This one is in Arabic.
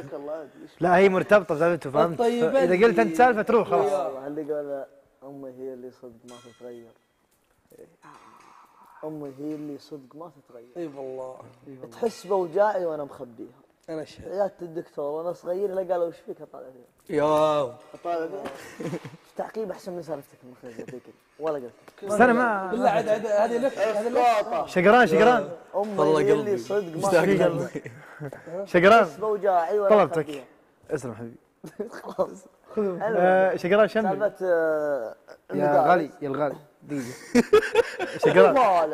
لك الله. لا هي مرتبطه بسالفته فهمت؟ اذا قلت انت سالفه تروح خلاص. اللي قال امي هي اللي صدق ما تتغير. امي هي اللي صدق ما تتغير. اي والله. تحس بوجاعي وانا مخبيها. انا اشهد. جات الدكتور وانا صغير لا قالوا وش فيك اطالع فيها. يا اطالع فيها. تعقيب احسن من سالفتك المخيزه ذيك ولا قلت. استنى ما بالله عاد هذه لك هذا لك. شقران امي هي اللي صدق ما تتغير. شقران تحس بوجاعي وانا طلبتك. مخبيها. اسلم حبيبي. خلاص. شقران شنو؟ سالفه يا غالي يا الغالي دقيقه. شقران